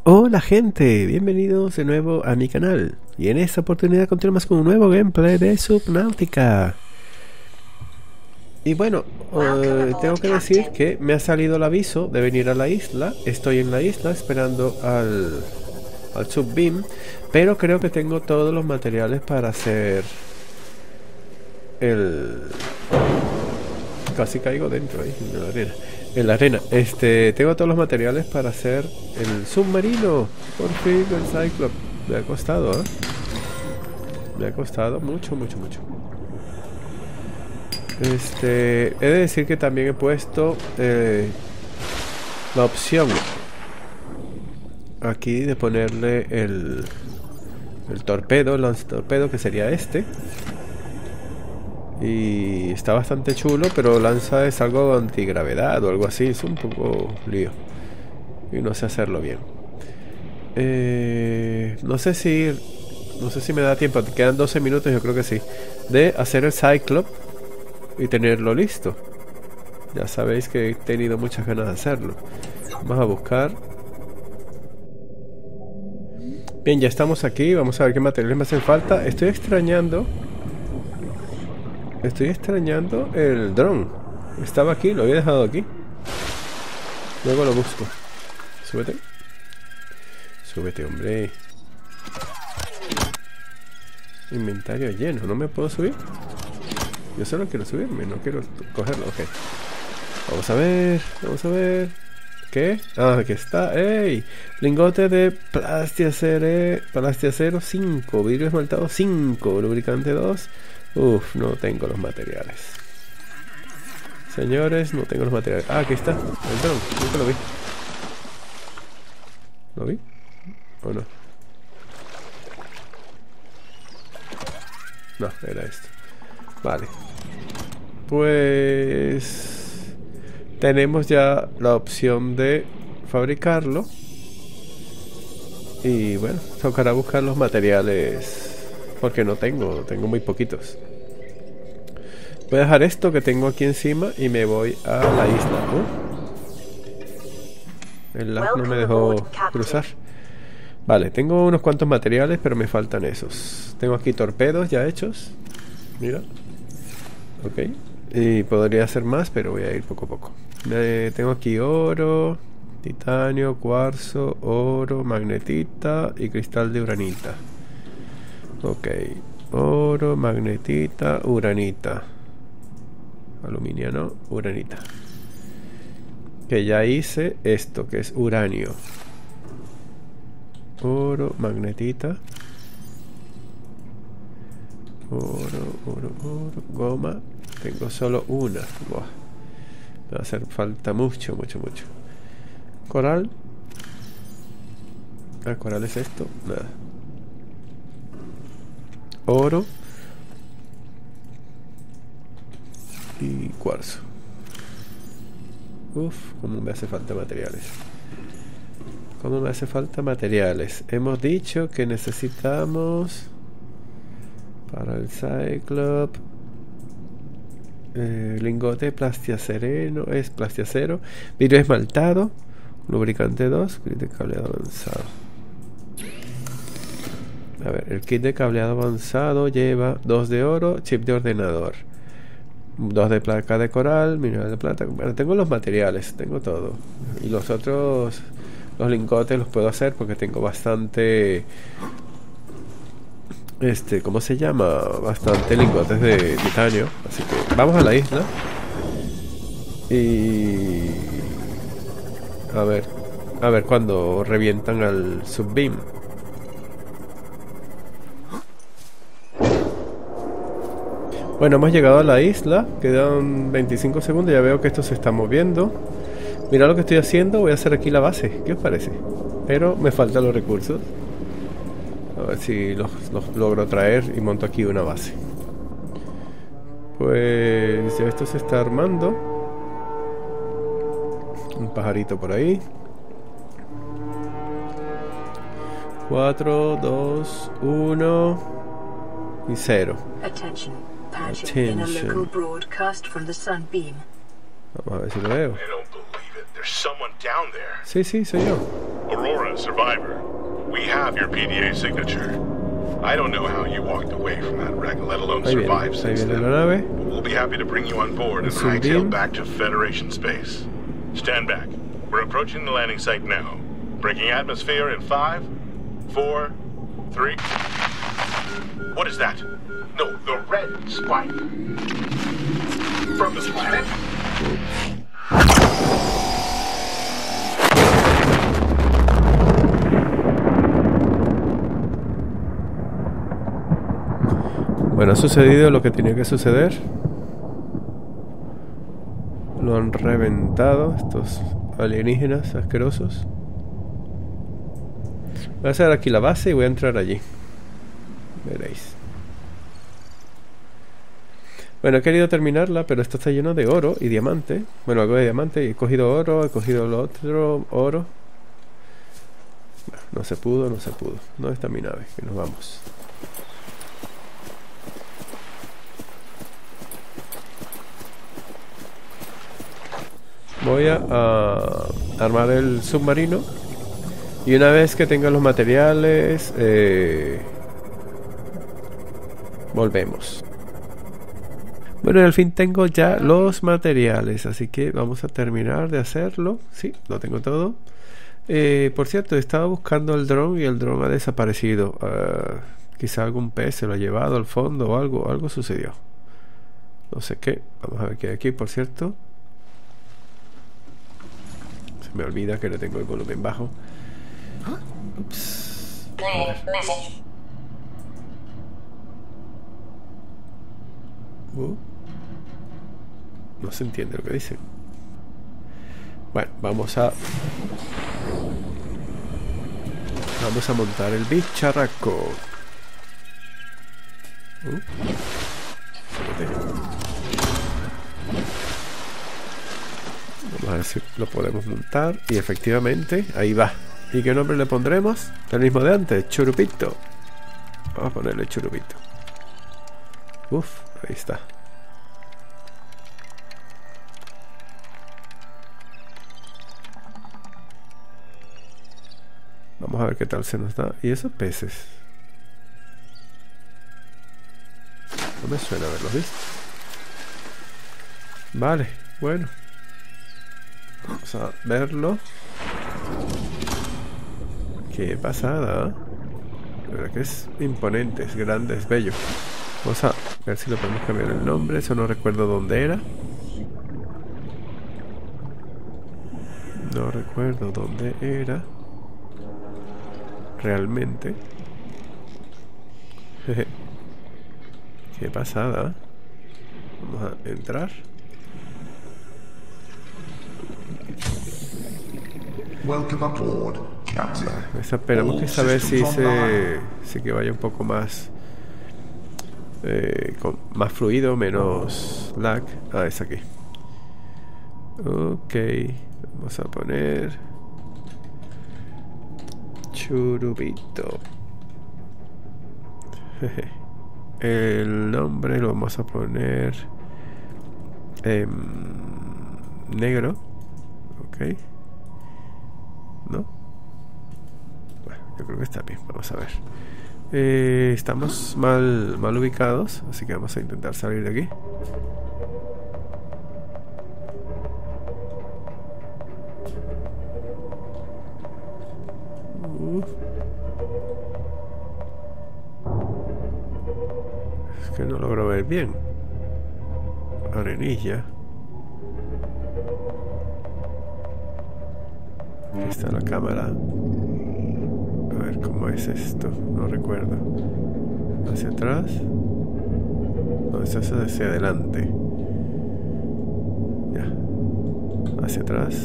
Hola gente, bienvenidos de nuevo a mi canal. Y en esta oportunidad continuamos con un nuevo gameplay de Subnautica. Y bueno, tengo que decir que me ha salido el aviso de venir a la isla. Estoy en la isla esperando al Subbeam, pero creo que tengo todos los materiales para hacer el... Casi caigo dentro ahí, en la arena. En la arena. Tengo todos los materiales para hacer el submarino. Por fin, el Cyclops. Me ha costado, ¿eh? Me ha costado mucho. He de decir que también he puesto la opción aquí de ponerle el torpedo, el lanzatorpedo, que sería este. Y está bastante chulo, pero lanza es algo antigravedad o algo así. Es un poco lío y no sé hacerlo bien. No sé si me da tiempo. Quedan 12 minutos, yo creo que sí, de hacer el Cyclops y tenerlo listo. Ya sabéis que he tenido muchas ganas de hacerlo. Vamos a buscar. Bien, ya estamos aquí. Vamos a ver qué materiales me hacen falta. Estoy extrañando el dron. Estaba aquí, lo había dejado aquí. Luego lo busco. Súbete. Súbete, hombre. Inventario lleno. ¿No me puedo subir? Yo solo quiero subirme, no quiero cogerlo. Ok. Vamos a ver. ¿Qué? Ah, aquí está. ¡Ey! Lingote de plastiacero 5. Vidrio esmaltado 5. Lubricante 2. Uf, no tengo los materiales. Señores, no tengo los materiales. Ah, aquí está, el dron. Nunca lo vi. ¿Lo vi? ¿O no? No, era esto. Vale. Pues... tenemos ya la opción de fabricarlo. Y bueno, tocará buscar los materiales, porque no tengo muy poquitos. Voy a dejar esto que tengo aquí encima y me voy a la isla. El lag no me dejó cruzar. Vale, tengo unos cuantos materiales, pero me faltan esos. Tengo aquí torpedos ya hechos. Mira. Ok. Y podría hacer más, pero voy a ir poco a poco. Tengo aquí oro, titanio, cuarzo, oro, magnetita y cristal de uranita. Ok. Oro, magnetita, uranita. Aluminio no, uranita. Que ya hice esto, que es uranio. Oro, magnetita. Oro, goma. Tengo solo una. Buah. Me va a hacer falta mucho. Coral. Ah, coral es esto. Nada. Oro. Y cuarzo. Uf, cómo me hace falta materiales. Hemos dicho que necesitamos para el Cyclops lingote plastiacero, es plastiacero, vidrio esmaltado, lubricante 2, kit de cableado avanzado. A ver, el kit de cableado avanzado lleva 2 de oro, chip de ordenador, 2 de placa de coral, mineral de plata. Bueno, tengo los materiales, tengo todo. Y los otros, los lingotes los puedo hacer porque tengo bastante... ¿cómo se llama? Bastante lingotes de titanio. Así que vamos a la isla. Y... A ver cuando revientan al Subbeam. Bueno, hemos llegado a la isla. Quedan 25 segundos. Ya veo que esto se está moviendo. Mira lo que estoy haciendo. Voy a hacer aquí la base. ¿Qué os parece? Pero me faltan los recursos. A ver si los logro traer y monto aquí una base. Pues ya esto se está armando. Un pajarito por ahí. 4, 2, 1 y 0. Attention. Vamos a ver si lo veo. Sí, soy yo. Aurora, survivor. We have your PDA signature. I don't know how you walked away from that wreck, let alone survive since then. But we'll be happy to bring you on board and hightail back to Federation space. Stand back. We're approaching the landing site now. Breaking atmosphere in 5, 4, 3. What is that? No, the red spike. From this planet? Bueno, ha sucedido lo que tenía que suceder. Lo han reventado estos alienígenas asquerosos. Voy a hacer aquí la base y voy a entrar allí. Veréis. Bueno, he querido terminarla, pero esto está lleno de oro y diamante. Bueno, algo de diamante. He cogido oro, he cogido lo otro, oro. Bueno, no se pudo, no se pudo. No está mi nave, que nos vamos. Voy a armar el submarino. Y una vez que tenga los materiales, volvemos. Bueno, y al fin tengo ya los materiales, así que vamos a terminar de hacerlo. Sí, lo tengo todo. Por cierto, estaba buscando el dron y el dron ha desaparecido. Quizá algún pez se lo ha llevado al fondo o algo sucedió. No sé qué. Vamos a ver qué hay aquí, por cierto. Se me olvida que le tengo el volumen bajo. Ups. No se entiende lo que dicen. Bueno, vamos a montar el bicharraco. Vamos a ver si lo podemos montar. Y efectivamente, ahí va. ¿Y qué nombre le pondremos? El mismo de antes, Churupito. Vamos a ponerle Churupito. Uf, ahí está. Vamos a ver qué tal se nos da. ¿Y esos peces? No me suena haberlos visto. Vale, bueno. Vamos a verlo. Qué pasada. La verdad que es imponente, es grande, es bello. Vamos a ver si le podemos cambiar el nombre. Eso no recuerdo dónde era. No recuerdo dónde era. Realmente. Qué pasada. Vamos a entrar. Welcome aboard, Captain. Esperamos que esta vez sí que vaya un poco más con más fluido, menos lag. Ah, es aquí. Ok, vamos a poner Churupito. El nombre lo vamos a poner negro. Ok. ¿No? Bueno, yo creo que está bien. Vamos a ver. Estamos mal ubicados, así que vamos a intentar salir de aquí. Es que no logro ver bien. Arenilla. Aquí está la cámara. A ver cómo es esto. No recuerdo. ¿Hacia atrás? No, eso es hacia adelante. Ya. Hacia atrás.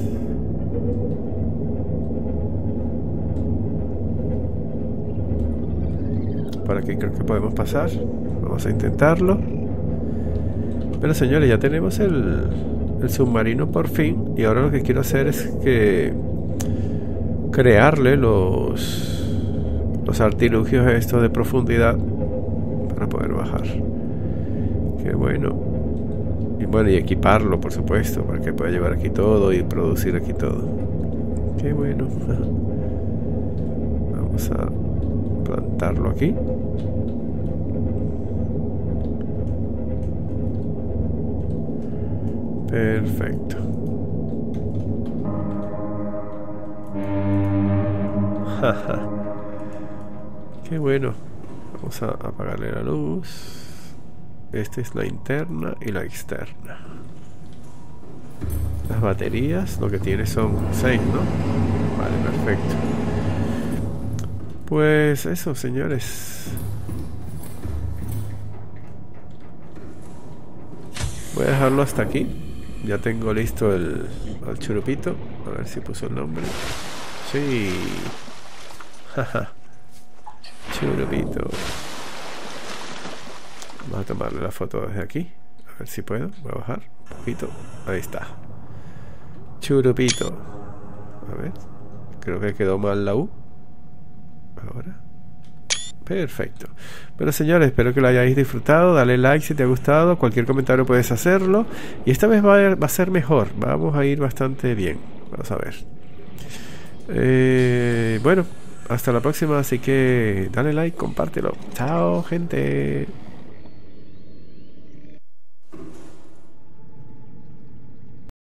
Por aquí creo que podemos pasar. Vamos a intentarlo. Pero señores, ya tenemos el submarino por fin. Y ahora lo que quiero hacer es que crearle los artilugios estos de profundidad para poder bajar. Qué bueno. Y bueno, y equiparlo, por supuesto, para que pueda llevar aquí todo y producir aquí todo. Qué bueno. Vamos a plantarlo aquí. Perfecto. Qué bueno. Vamos a apagarle la luz. Esta es la interna y la externa. Las baterías, lo que tiene son 6, ¿no? Vale, perfecto. Pues eso, señores. Voy a dejarlo hasta aquí. Ya tengo listo el churupito. A ver si puso el nombre. Sí. Jaja. Churupito. Vamos a tomarle la foto desde aquí. A ver si puedo. Voy a bajar un poquito. Ahí está. Churupito. A ver. Creo que quedó mal la U. Ahora. Perfecto. Bueno, señores, espero que lo hayáis disfrutado. Dale like si te ha gustado. Cualquier comentario puedes hacerlo. Y esta vez va a ser mejor. Vamos a ir bastante bien. Vamos a ver. Bueno, hasta la próxima. Así que dale like, compártelo. Chao, gente.